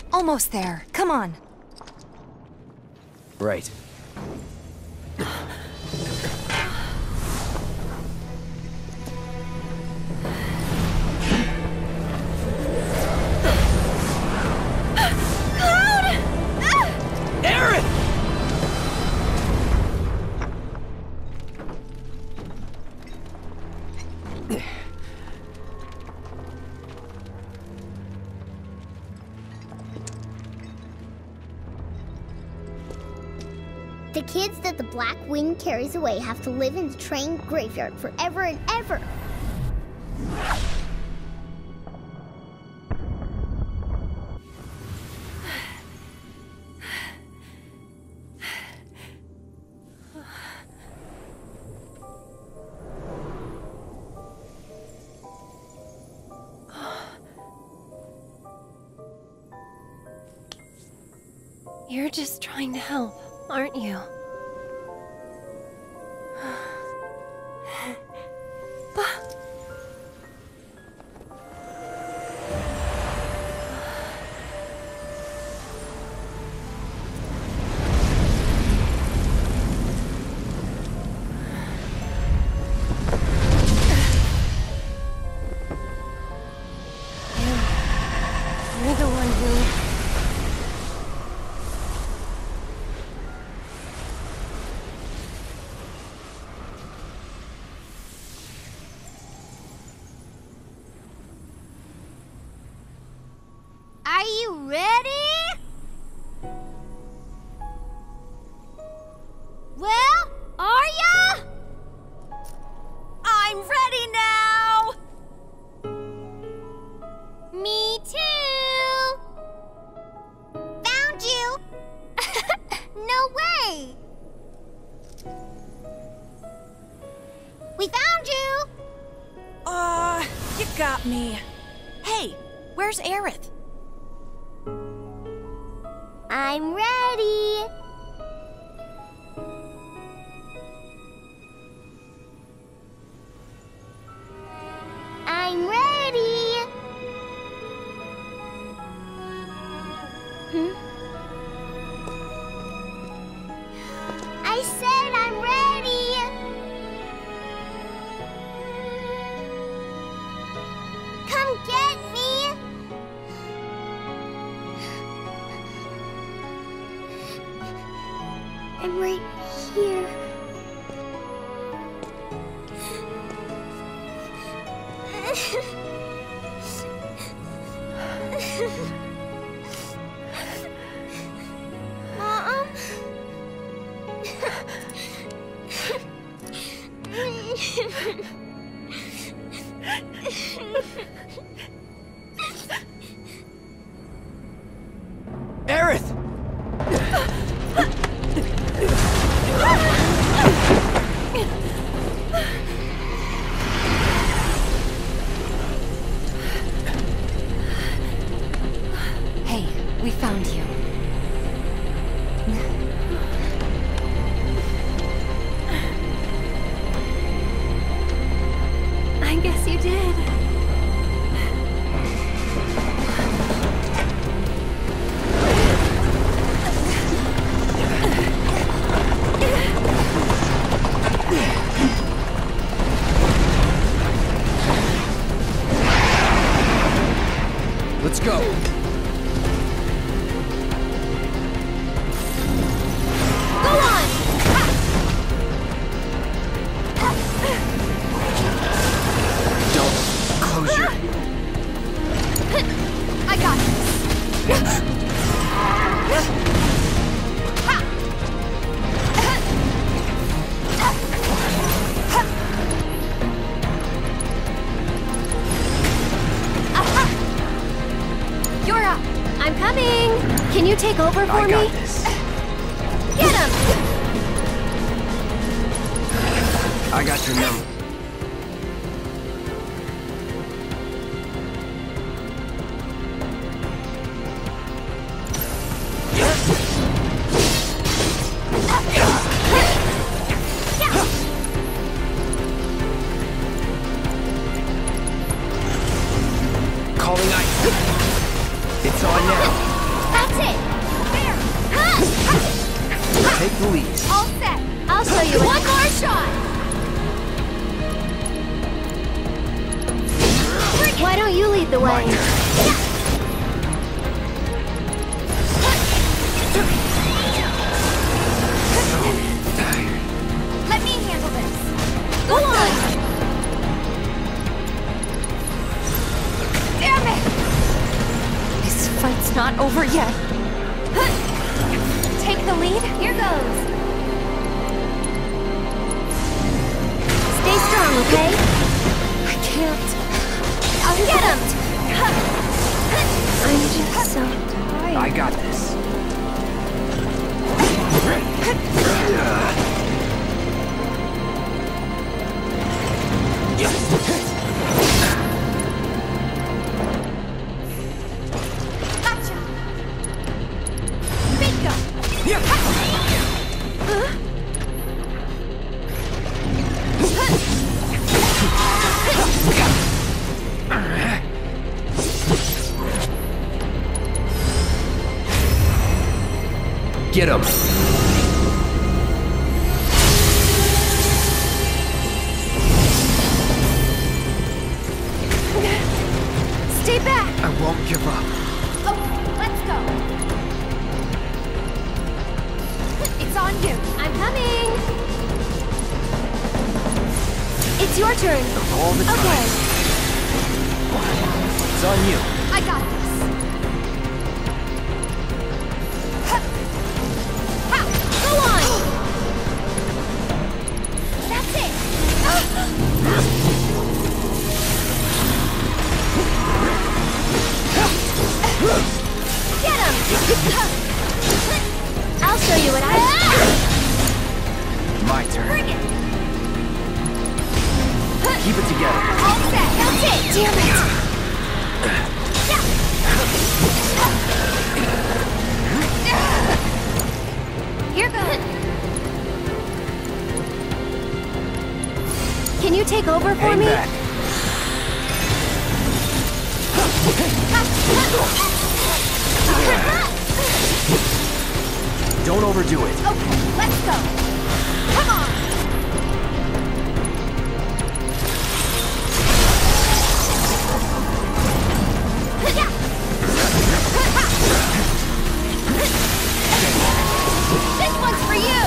Almost there. Come on. Right. The kids that the Black Wing carries away have to live in the train graveyard forever and ever. You're just trying to help, aren't you? You're the one who... Are you ready? Well, are ya? I'm ready now! Me too. Found you. No way. We found you. You got me. Hey, where's Aerith? I'm ready. I'm ready. I said I'm ready. Come get me. I'm right here. Mom? Aerith! Hey, we found you. I guess you did. Let's go. Go on! Don't close your... I got this. You're up. I'm coming. Can you take over for I me? got this. Get him! I got your number. Calling ice. It's on now. it! There! Take the lead. All set! I'll show you one more shot! Why don't you lead the way? Let me handle this. Go on! Damn it! This fight's not over yet. Take the lead? Here goes. Stay strong, okay? I can't. I'll get him! I'm just so tired. I got this. Gotcha! Bingo! Get him. Stay back! I won't give up. Oh, let's go! It's on you! I'm coming! It's your turn. All the time. Okay. It's on you. I got this! Go on! That's it! Get him! I'll show you what I... My turn. Bring it! Keep it together. All set! That's it! Damn it! Here goes. Can you take over for Hang me? back. Don't overdo it. Okay, let's go! Come on! This one's for you!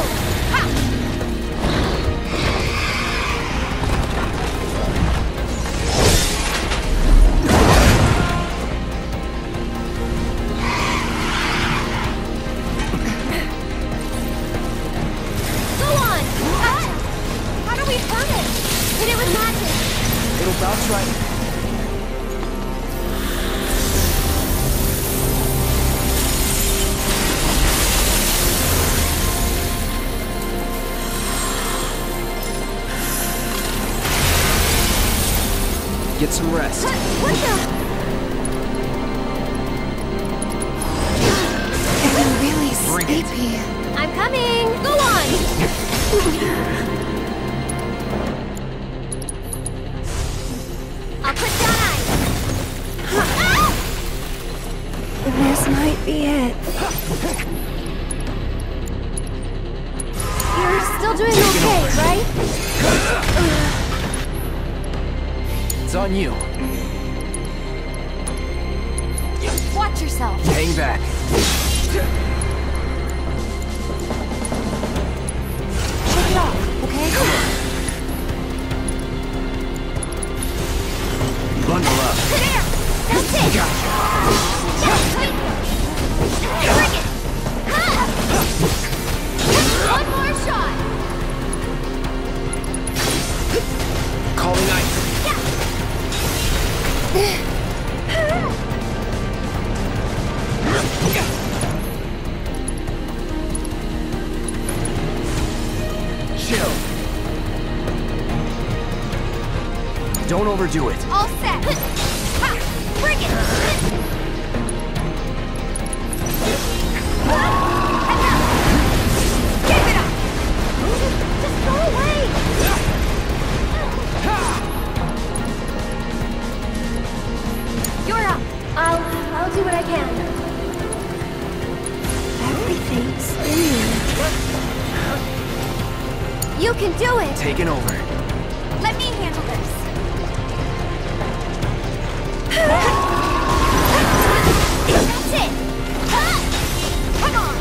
Go on! How do we hurt it? Hit it with magic! It'll bounce right. Get some rest. What the? Getting really Bring it. sleepy. I'm coming! Go on! I'll put down ice! This might be it. You're still doing okay, right? It's on you. Watch yourself. Hang back. Shake it off, okay? Bundle up. There! That's it! Gotcha. Bring it! One more shot! Calling ice. Chill. Don't overdo it. All set. Ha! Bring it. Give it up. Just go away! You're up. I'll do what I can. Thanks. You can do it! Taking over. Let me handle this. That's it! Come on!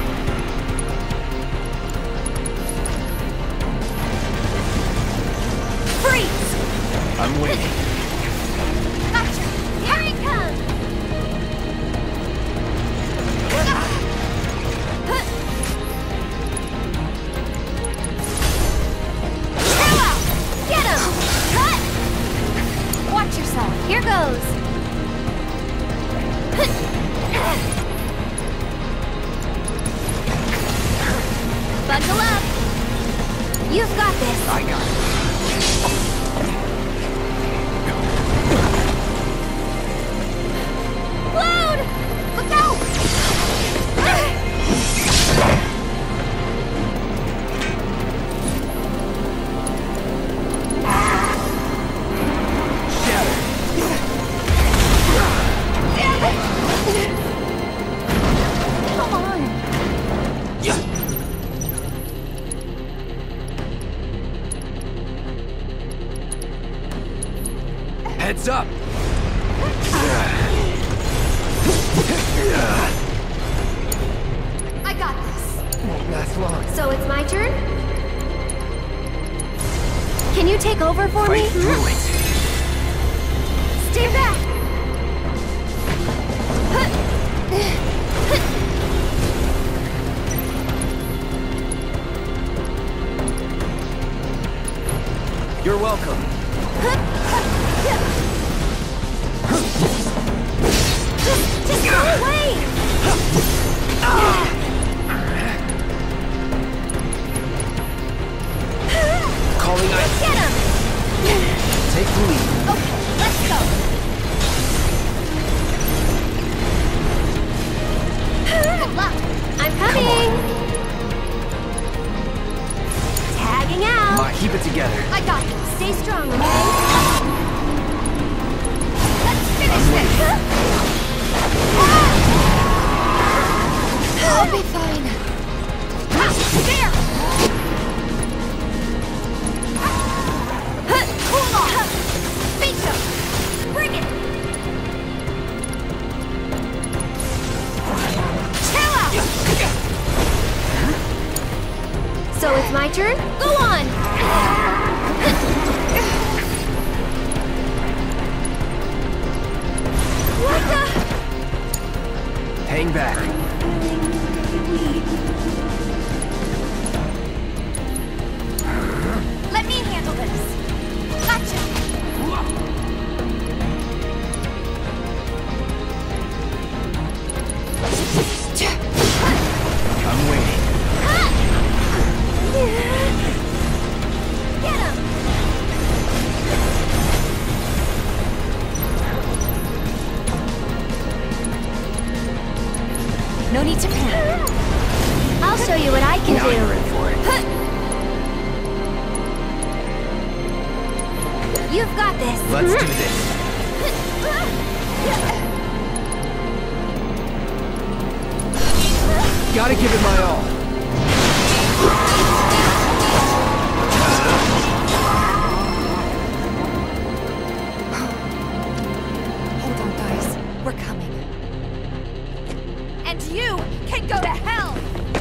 Freeze! I'm waiting. Gotcha! Here it comes! Chill out! Get him! Cut! Watch yourself. Here goes. Buckle up. You've got this. I got it. Load! Look out! Come on. Heads up. I got this. Won't last long. So it's my turn? Can you take over for me? Fight through it. Stay back! You're welcome. Just go away! Calling Get ice. him! Take the lead. Okay, let's go. Good luck. I'm coming. Tagging out. Come on, keep it together. I got you. Stay strong, okay? Let's finish this. I'll be fine. There. Cool off. Bingo. Bring it. Chill out. So it's my turn? Go on! What the? Hang back. Let me handle this. Gotcha! I'm waiting. Get him! No need to panic. I'll show you what I can Now you're in do. for it. You've got this. Let's do this. Gotta give it my all. Hold on, guys. We're coming. And you can go to hell!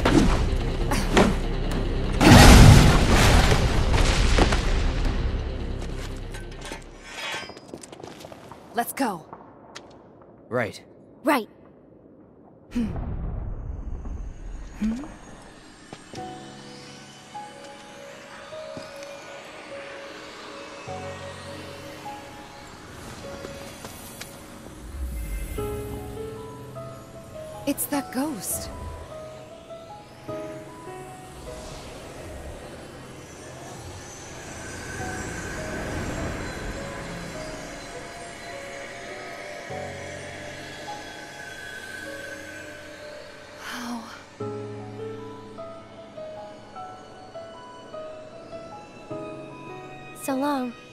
Let's go. Right. Right. It's that ghost. How? So long.